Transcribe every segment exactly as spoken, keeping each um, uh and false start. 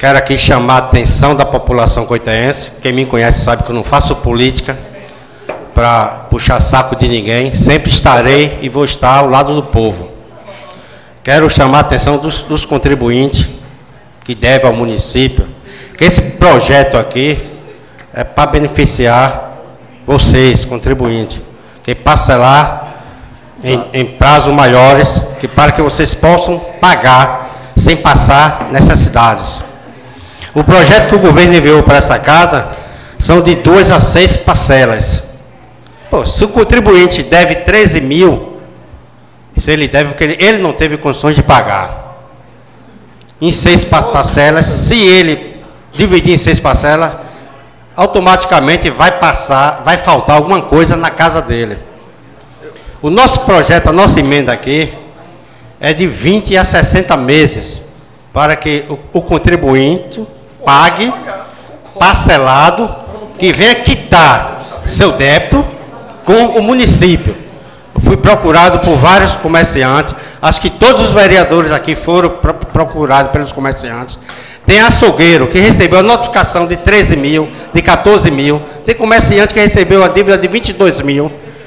Quero aqui chamar a atenção da população coitaense. Quem me conhece sabe que eu não faço política para puxar saco de ninguém. Sempre estarei e vou estar ao lado do povo. Quero chamar a atenção dos, dos contribuintes que devem ao município, que esse projeto aqui é para beneficiar vocês, contribuintes, que parcelar em, em prazos maiores, que para que vocês possam pagar sem passar necessidades. O projeto que o governo enviou para essa casa são de duas a seis parcelas. Pô, se o contribuinte deve treze mil, se ele deve porque ele, ele não teve condições de pagar, em seis parcelas, se ele dividir em seis parcelas, automaticamente vai passar, vai faltar alguma coisa na casa dele. O nosso projeto, a nossa emenda aqui, é de vinte a sessenta meses, para que o, o contribuinte pague parcelado, que venha quitar seu débito com o município. Eu fui procurado por vários comerciantes, acho que todos os vereadores aqui foram pro, procurados pelos comerciantes. Tem açougueiro que recebeu a notificação de treze mil, de quatorze mil, tem comerciante que recebeu a dívida de vinte e dois mil.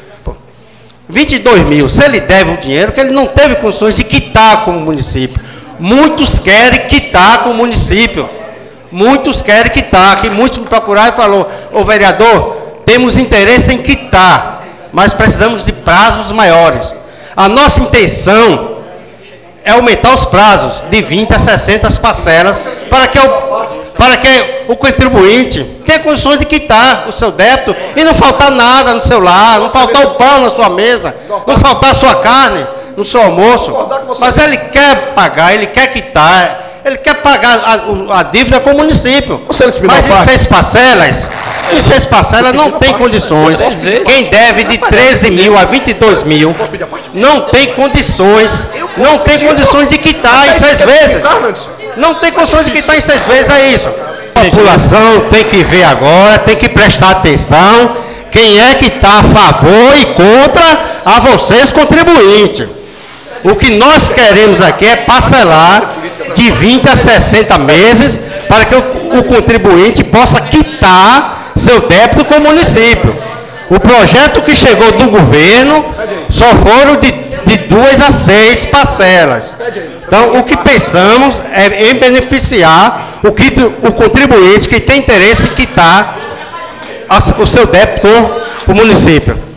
vinte e dois mil, se ele deve o dinheiro, que ele não teve condições de quitar com o município. Muitos querem quitar com o município. Muitos querem quitar, que muitos me procuraram e falaram: ô vereador, temos interesse em quitar, mas precisamos de prazos maiores. A nossa intenção é aumentar os prazos de vinte a sessenta parcelas, para que o, para que o contribuinte tenha condições de quitar o seu débito e não faltar nada no seu lar, não faltar o pão na sua mesa, não faltar a sua carne no seu almoço. Mas ele quer pagar, ele quer quitar, ele quer pagar a, a dívida com o município. Mas em seis parcelas, em seis parcelas não tem condições. Quem deve de treze mil a vinte e dois mil não tem condições, não tem condições de quitar em seis vezes. Não tem condições de quitar em seis vezes, é isso. A população tem que ver agora, tem que prestar atenção, quem é que está a favor e contra a vocês, contribuintes. O que nós queremos aqui é parcelar de vinte a sessenta meses para que o, o contribuinte possa quitar seu débito com o município. O projeto que chegou do governo só foram de, de duas a seis parcelas. Então, o que pensamos é em beneficiar o, que, o contribuinte que tem interesse em quitar a, o seu débito com o município.